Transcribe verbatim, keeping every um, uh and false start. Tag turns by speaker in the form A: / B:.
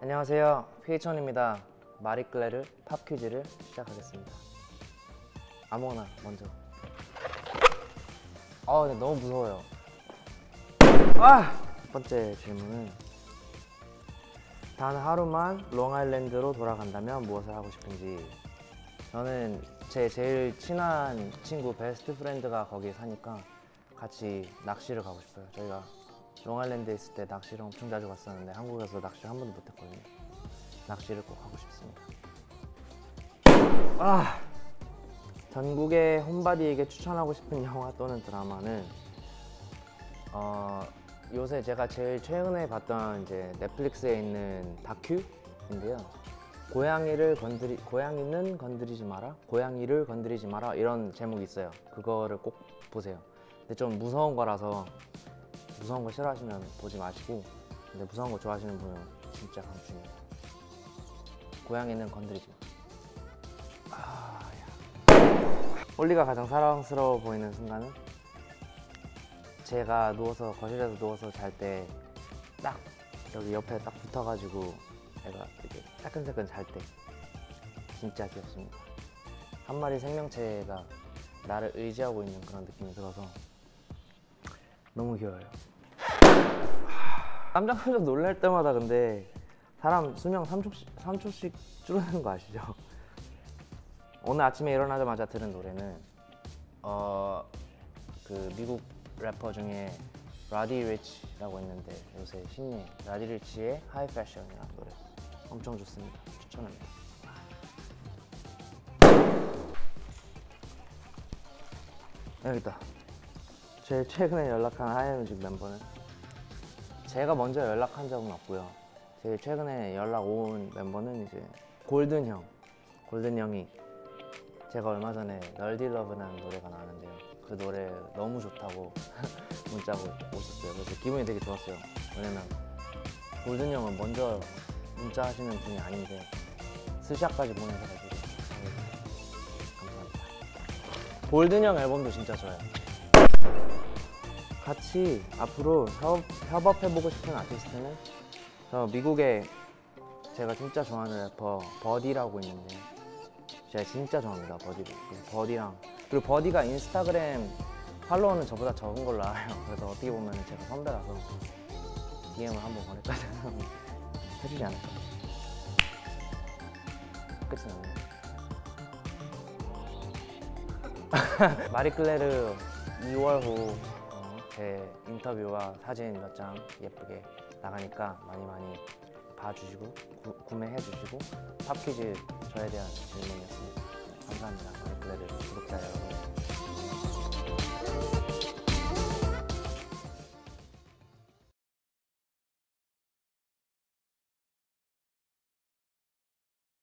A: 안녕하세요, 피에이치원입니다. 마리클레르 팝 퀴즈를 시작하겠습니다. 아무거나 먼저. 아, 근데 너무 무서워요. 아! 첫 번째 질문은 단 하루만 롱아일랜드로 돌아간다면 무엇을 하고 싶은지. 저는 제 제일 친한 친구 베스트 프렌드가 거기 사니까 같이 낚시를 가고 싶어요. 저희가 롱아일랜드에 있을 때 낚시를 엄청 자주 갔었는데 한국에서 낚시를 한 번도 못 했거든요. 낚시를 꼭 하고 싶습니다. 아! 전국의 홈바디에게 추천하고 싶은 영화 또는 드라마는 어, 요새 제가 제일 최근에 봤던 이제 넷플릭스에 있는 다큐인데요. 고양이를 건드리 고양이는 건드리지 마라, 고양이를 건드리지 마라 이런 제목이 있어요. 그거를 꼭 보세요. 근데 좀 무서운 거라서 무서운 거 싫어하시면 보지 마시고, 근데 무서운 거 좋아하시는 분은 진짜 강추입니다. 고양이는 건드리지 마. 아, 야. 홀리가 가장 사랑스러워 보이는 순간은 제가 누워서 거실에서 누워서 잘 때 딱 여기 옆에 딱 붙어가지고 애가 이렇게 따끈따끈 잘 때 진짜 귀엽습니다. 한 마리 생명체가 나를 의지하고 있는 그런 느낌이 들어서 너무 귀여워요. 깜짝깜짝 놀랄 때마다 근데 사람 수명 삼 초씩, 삼 초씩 줄어드는 거 아시죠? 오늘 아침에 일어나자마자 들은 노래는 어, 그 미국 래퍼 중에 라디 리치라고 있는데 요새 신예 라디 리치의 하이 패션이라는 노래 엄청 좋습니다. 추천합니다. 여기 있다. 제일 최근에 연락한 하이뮤직 멤버는 제가 먼저 연락한 적은 없고요. 제일 최근에 연락 온 멤버는 이제 골든 형. 골든 형이 제가 얼마 전에 널디러브라는 노래가 나왔는데요. 그 노래 너무 좋다고 문자가 오셨어요. 그래서 기분이 되게 좋았어요. 왜냐면 골든 형은 먼저 문자 하시는 분이 아닌데 스샷까지 보내셔가지고 감사합니다. 골든 형 앨범도 진짜 좋아요. 같이 앞으로 협, 협업해보고 싶은 아티스트는 저 미국에 제가 진짜 좋아하는 래퍼 버디라고 있는데 제가 진짜 좋아합니다. 버디를. 버디랑 그리고 버디가 인스타그램 팔로워는 저보다 적은 걸로 알아요. 그래서 어떻게 보면 제가 선배라서 디엠을 한번 보낼까 생각하면 해주지 않을까. 끝이 났네. 마리클레르 이월 후 제 인터뷰와 사진 몇 장 예쁘게 나가니까 많이 많이 봐주시고 구, 구매해 주시고 팝 퀴즈 저에 대한 질문이었습니다. 감사합니다. 마리클레르